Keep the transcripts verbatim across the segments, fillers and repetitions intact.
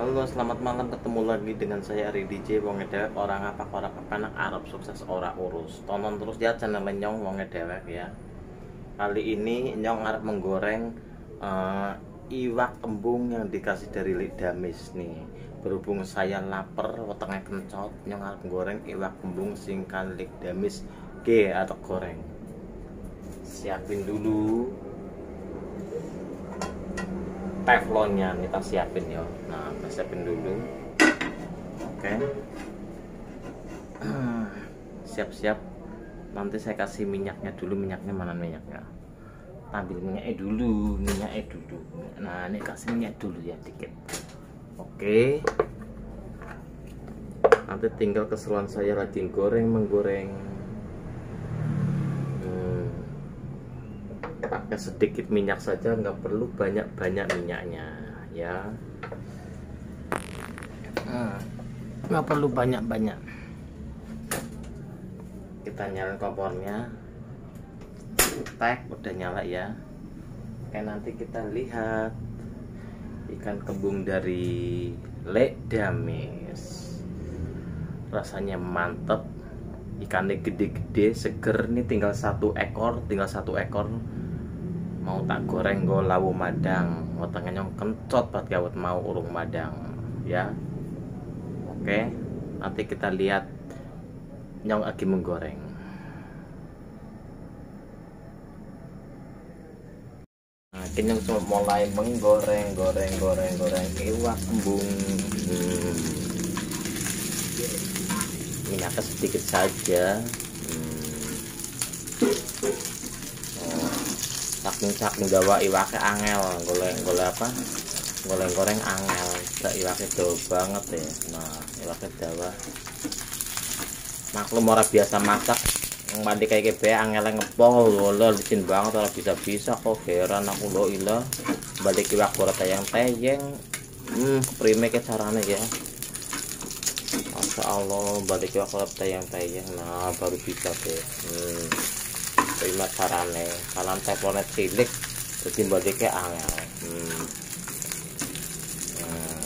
Halo, selamat malam. Ketemu lagi dengan saya Ari D J wong dewek orang apa orang kepenak Arab sukses ora urus. Tonton terus ya channel Nyong wong dewek ya. Kali ini Nyong arep menggoreng uh, iwak kembung yang dikasih dari Lidamis nih. Berhubung saya lapar, wetenge kencot, Nyong arep menggoreng iwak kembung singkan Lidamis G atau goreng. Siapin dulu teflonnya, kita siapin ya. Nah, kita siapin dulu. Oke. Siap-siap. Nanti saya kasih minyaknya dulu. Minyaknya mana minyaknya? Ambil minyaknya dulu, minyaknya dulu. Nah, ini kasih minyak dulu ya dikit. Oke. Nanti tinggal keseruan saya lagi goreng menggoreng. Pakai sedikit minyak saja, nggak perlu banyak-banyak minyaknya ya, nggak perlu banyak-banyak. Kita nyalain kompornya, tek udah nyala ya. Oke, nanti kita lihat ikan kembung dari Lidamis, rasanya mantep. Ikannya gede-gede, seger nih, tinggal satu ekor, tinggal satu ekor. Mau tak goreng go lawu madang, mau tangan Nyong kencot banget gawat mau urung madang ya. Oke, nanti kita lihat Nyong lagi menggoreng. Nah, kini Nyong cuma mulai menggoreng, goreng, goreng, goreng iwak kembung. Hmm. Minyaknya sedikit saja. Saking-saking dawa iwake angel, goleng goleng apa? Goleng-goreng angel. Dak iwake dawa banget ya. Nah, iwake dawa. Maklum ora biasa masak, mandi kayak gebe angel ngepol, lho licin banget ora bisa-bisa kok heran aku lho ila. Balik iwak ora tayang-tayang. Hmm, prime ke carane ya. Masya Allah, balik iwak ora tayang-tayang. Nah, baru bisa deh. Hmm. Terima carane, kalan teflonnya cilik jadi baliknya angel. hmm. hmm.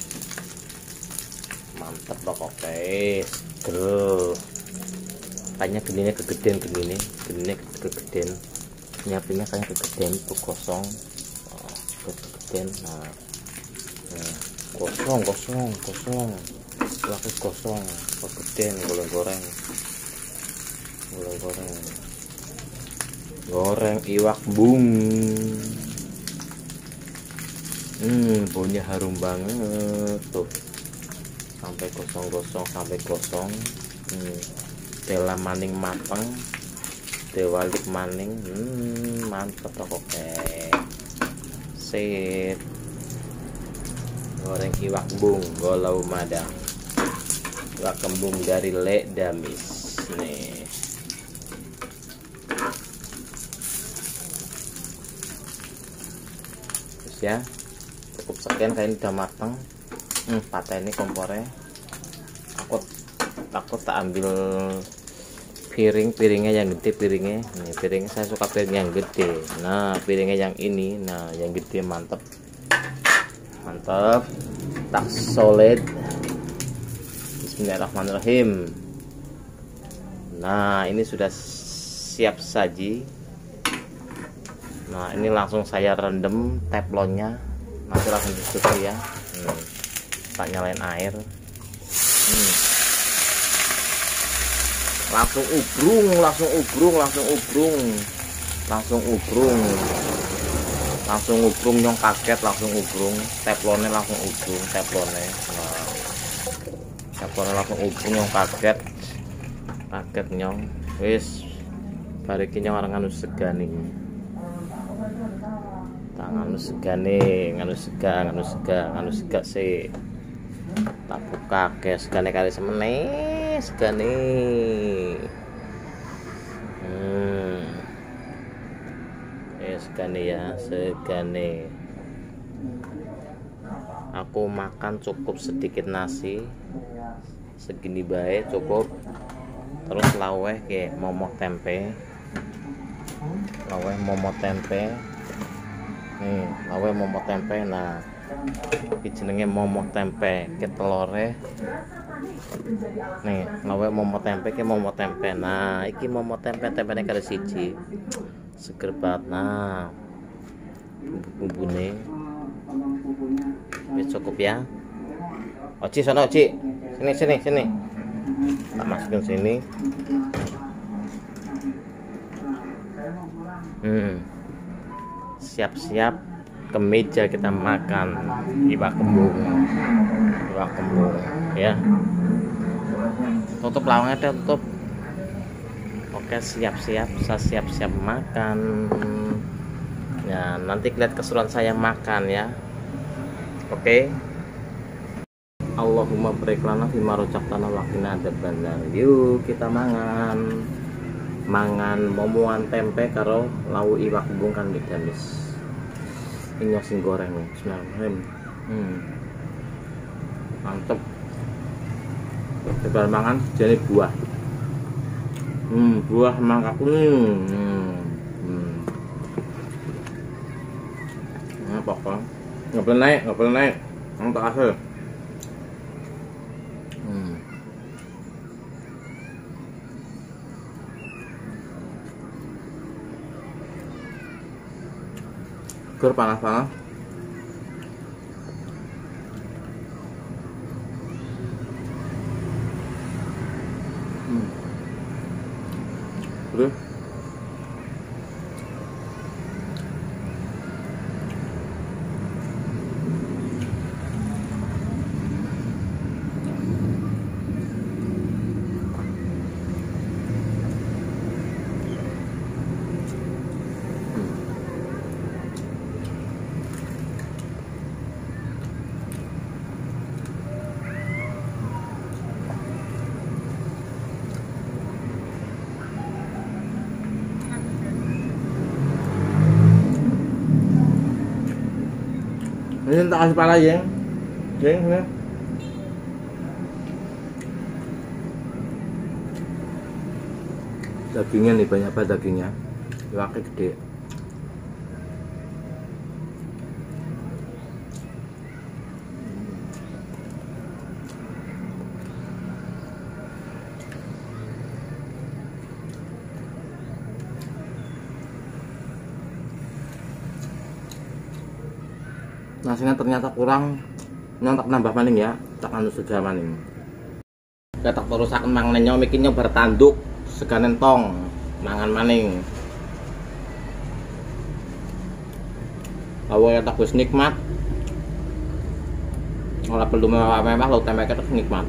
Mantep pokoknya, seger. Kayaknya gininya kegedean, gini gini kegedean, nyiapinnya kayaknya kegedean tuh kosong. Oh, kegedean. Nah, nah kosong kosong kosong waktu kosong kegedean. Goreng-goreng goreng-goreng goreng iwak bung. Hmm, baunya harum banget tuh. Sampai gosong-gosong, sampai gosong. Hmm, tela maning mateng, dewalik maning. Hmm, mantep pokoknya. Sip. Goreng iwak bung, golau madang. Iwak kembung dari Lidamis nih. Ya, cukup sekian, kayak ini udah mateng. hmm, patah ini kompornya. Aku takut tak ambil piring piringnya yang gede. Piringnya nih, piringnya saya suka piring yang gede. Nah, piringnya yang ini, nah yang gede. Mantep mantep, tak solid. Bismillahirrahmanirrahim. Nah, ini sudah siap saji. Nah, ini langsung saya rendam teflonnya, nanti langsung disusul ya. hmm. Tak nyalain air. hmm. Langsung ubrung, langsung ubrung, langsung ubrung, langsung ubrung, langsung ubrung. Nyong kaget, langsung ubrung. Teflonnya langsung ubrung, teflonnya. Nah, teflonnya langsung ubrung, Nyong kaget, kaget Nyong. Wis, barikin Nyong orang anu segani. Nganu segane, nganu sega, nganu sega, nganu sega sih. Tak buka ke segane kali semene, segane. Hmm. Eh, segane ya, segane. Aku makan cukup sedikit nasi. Segini baik cukup. Terus laweh ke momo tempe. Laweh momo tempe. Nih, lawe momot tempe. Nah, Iki jenenge momo tempe, ke telore. Nih, lawe momo tempe ke momo tempe. Nah, iki momo tempe tempene karo siji. Seger banget. Nah, bumbu-bumbune wis cukup ya. Oci sono Oci. Sini sini sini. Tak masukin sini. Hmm. Siap-siap ke meja kita makan iwak kembung. Iwak kembung ya. Tutup lawangnya, tutup. Oke, siap-siap, saya siap-siap makan. Ya, nanti lihat keseruan saya makan ya. Oke. Allahumma barik lana fima razaqtana wa qina adzabannar. Yuk kita mangan. Mangan momoan tempe karo lauk iwak kembung kan beda, Mis. Ini sing goreng nih. Bismillahirrahmanirrahim. Hmm. Mantep. Coba mangan jadi buah. Hmm, buah mangga kuning. Hmm. Hmm. Nah, pokok. Nggak boleh naik, nggak boleh naik. Yang tak asal. Hmm. Gur panas-panas. Hmm. Terus ini tak kasih pala jeng, jeng ya. Dagingnya nih banyak banget dagingnya, iwaknya gede. Nasinya ternyata kurang, nyontak nambah maning ya, tak anu saja maning. Kita tak terusakan mangan nyo mikinnya bertanduk seganen tong mangan maning. Awalnya tak wis nikmat, ora perlu mewah-mewah lo tempe terus nikmat.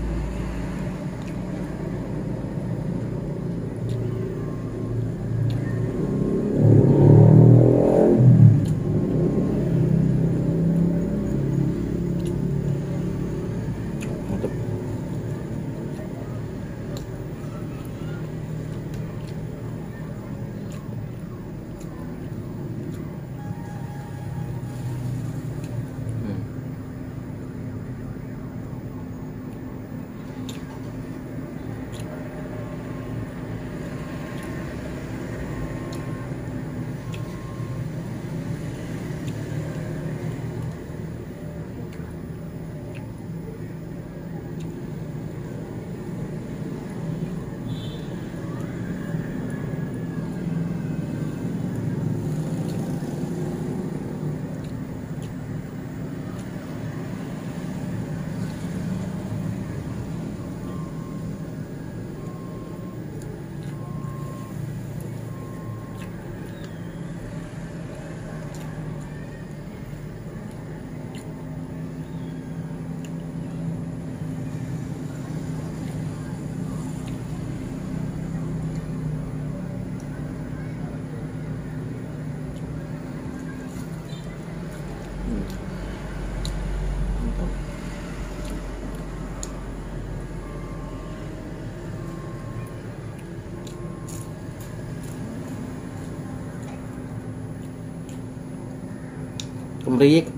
Kemrik.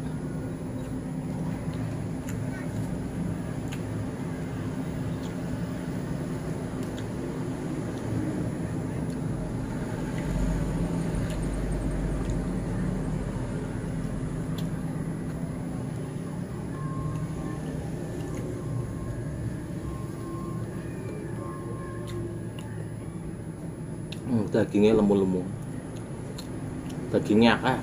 Hmm, dagingnya lemu-lemu. Dagingnya akeh.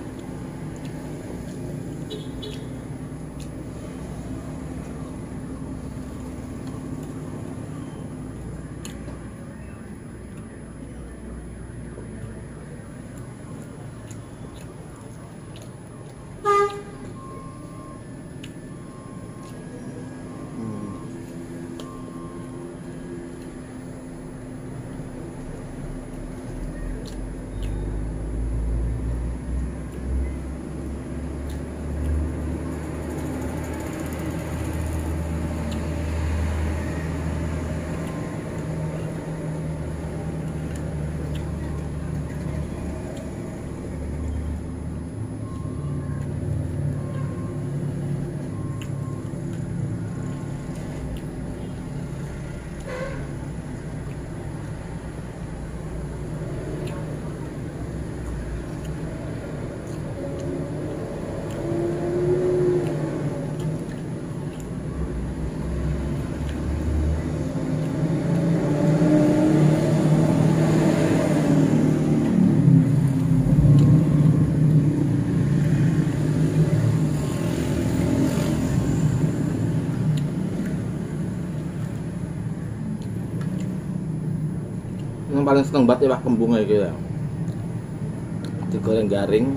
Yang paling seneng banget ya kembung gitu ya, digoreng garing,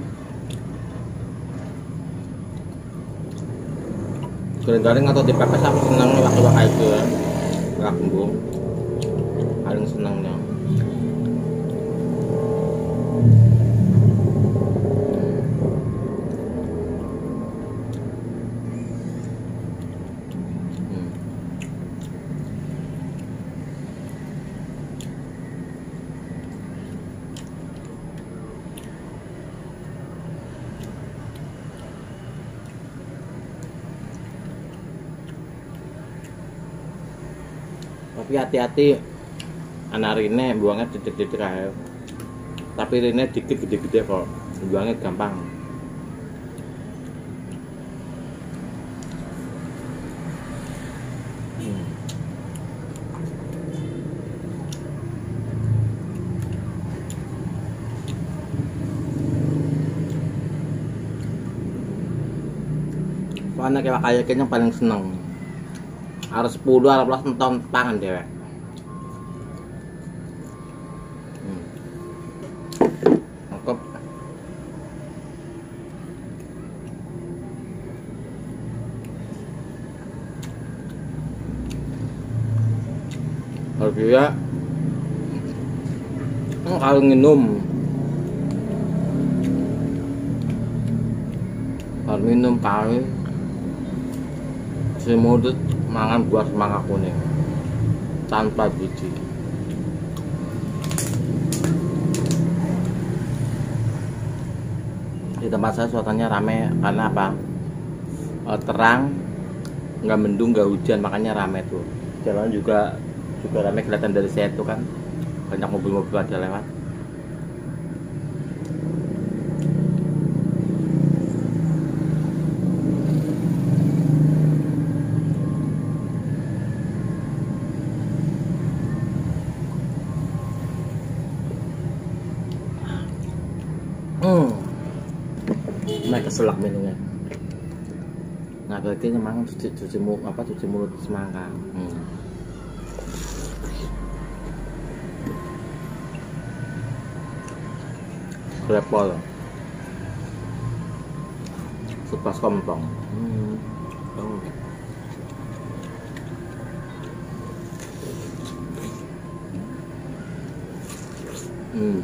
goreng garing atau dipepes. Aku seneng wak-wak itu ya, wak kembung paling senengnya. Tapi hati-hati, anak rine buangnya titik-titik aja. Tapi rine dikit gede-gede kok, buangnya gampang. Hmm. Soalnya kayak kayak kayaknya paling seneng. Harus sepuluh harus belas enton pangan dewek. Hmm. Mantap. Kalau dia kalau minum, kalau minum kali semudut mangan buah semangka kuning tanpa biji. Di tempat saya suasananya rame karena apa? E, terang, nggak mendung, nggak hujan, makanya rame tuh. Jalan juga juga rame, kelihatan dari saya tuh kan banyak mobil-mobil ada lewat. Hmm, mereka keselak minumnya. Nah, berarti memang cuci cuci mulut apa cuci mulut semangka. Hmm. Klepol, sepas kontong. Hmm. Oh. Hmm.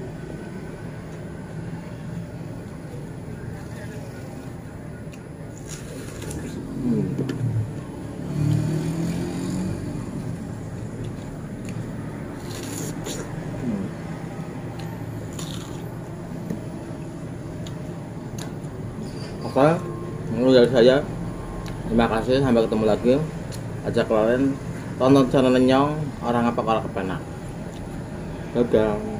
Oke, itu dari saya. Terima kasih, sampai ketemu lagi. Ajak kalian tonton channel Nyong, orang apa kalau kepenak. Dadah.